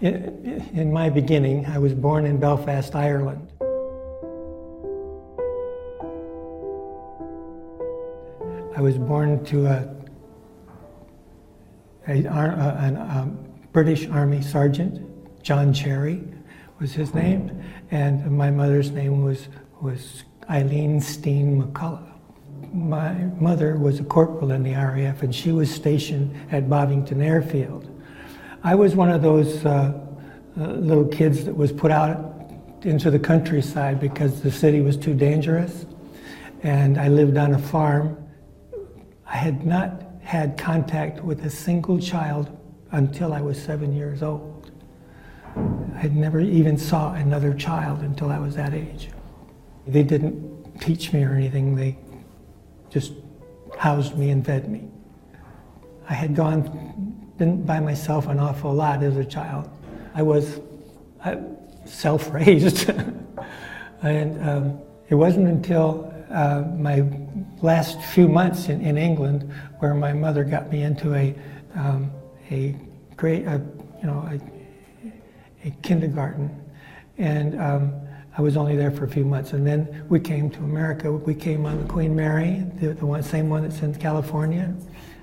In my beginning, I was born in Belfast, Ireland. I was born to a British Army sergeant. John Cherry was his name, and my mother's name was Eileen Steen McCullough. My mother was a corporal in the RAF, and she was stationed at Bovington Airfield. I was one of those little kids that was put out into the countryside because the city was too dangerous, and I lived on a farm. I had not had contact with a single child until I was 7 years old. I had never even saw another child until I was that age. They didn't teach me or anything, they just housed me and fed me. I had been by myself an awful lot as a child. I was self-raised. And it wasn't until my last few months in England where my mother got me into a kindergarten, and I was only there for a few months, and then we came to America. We came on the Queen Mary, the same one that's in California,